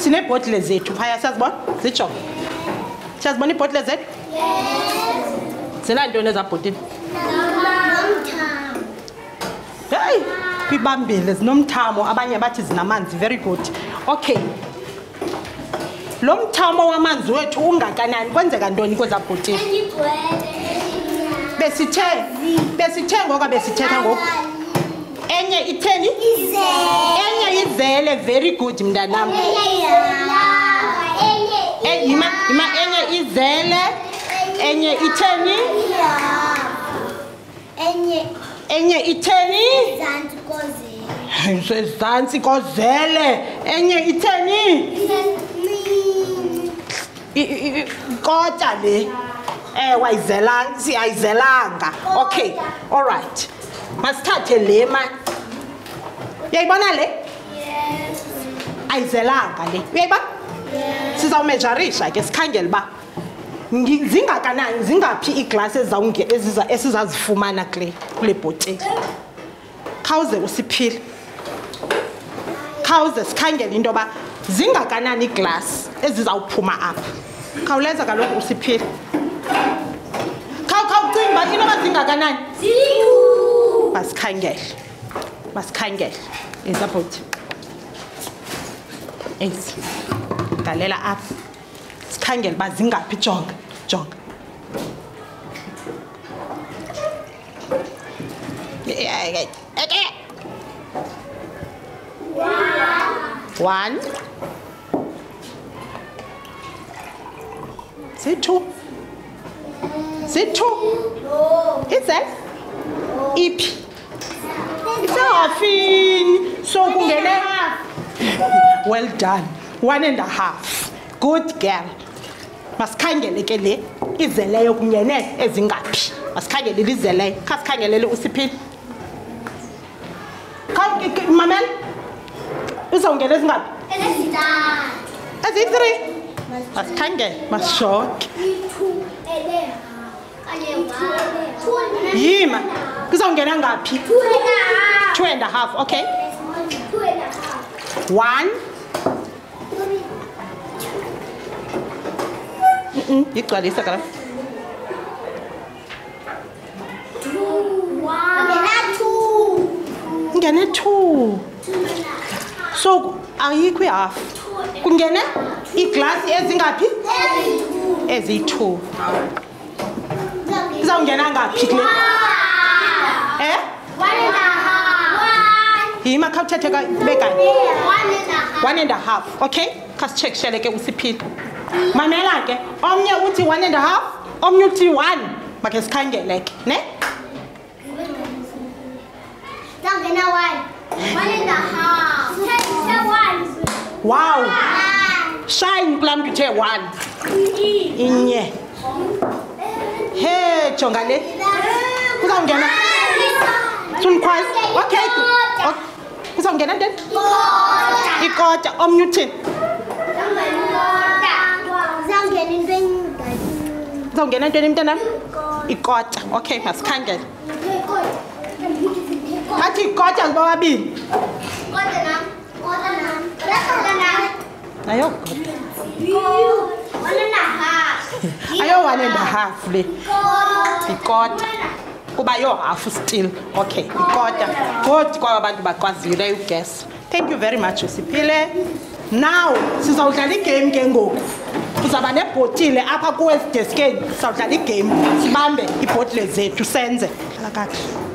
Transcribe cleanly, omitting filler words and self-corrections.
Sinebhotile zethu phaya siyazibona zitsho. Siyazibona ibhotile zethu? Yes. Zinantoni ezabhotile? Nomthamo. Hey, kwibambile zinomthamo abanye bathi zinamanzi. Very good. Okay. Lo mthamo wamanzi wethu ungakanani kwenzeka ntoni kwezabhotile? Besithe ngoku besithetha ngoku. Enye itheni? Enye izele. Very good mntanam. Enye izele. Enye itheni? Enye itheni? Zanti kozele. Enye itheni? Kota le. Ayizelanga. Okay. All right. Masithathe le ma. Uyayibona le? Yes. Ayizelanga le. Uyayibona? Yes. Sizawumejarisha ke sikhangele ba. Zingakanani zingaphi iiglasi esizazifumana kule bhotile. Khawuze usiphile. Khawuze sikhangele into ba zingakanani iiglasi ezizawuphuma apha. Khawuleza kaloku usiphile. Khawucinga uba inoba zingakanani? Masikhangele. Izabhothi. Ezi. Galela apha. Sikhangele uba zingaphi jonga. One. Two. Is it? Iphi. Isafini. So kungene. Well done. 1.5. Good girl. Masikhangele ke le izeleyo kungene ezingaphi. Masikhangele izeleyo. Khasikhangelele usiphile. Mamel. Uzawungena ezingaphi? Ezi3. Masikhangele, mashoke. Yima. Kuzawungena ngaphi? 2.5. Okay. 1. Igcwalisa kala. 2. Ngene 2. So ayikho half. Kungene iglasi ezingaphi? Ezi2. Kuzawungena ngaphi kule? 1.5. Yima khawuthethe ka bekani? 1.5. Okay? Khasicheckshele ke usiphile. Mamela ke omnye uthi 1.5, omnye uthi 1. Makhe sikhangele ke, ne? Zangena 1.5. 1. Wow. Shine plum to 1. Inye. Hey, jonga le. Kuzawungena. Sunkhwazi. Okay. Kuzawungena ntoni? Ikota omnye uthini? Uzawungena ntoni mntanam? Ikota. Okay, masikhangele. Athi ikota ngababini. Ayo. 1.5. Ayo 1.5 le. Ikota. Kuba yo half still. Okay, ikota. Good kwa abantu bakwazile uguess. Thank you very much usiphile. Now sizawudlala igame ke ngoku. Uzaba nebhotile apha kuwe deskeni. Sizawudlala igame. Sibambe ibhotile zethu senze. Hlala kahle.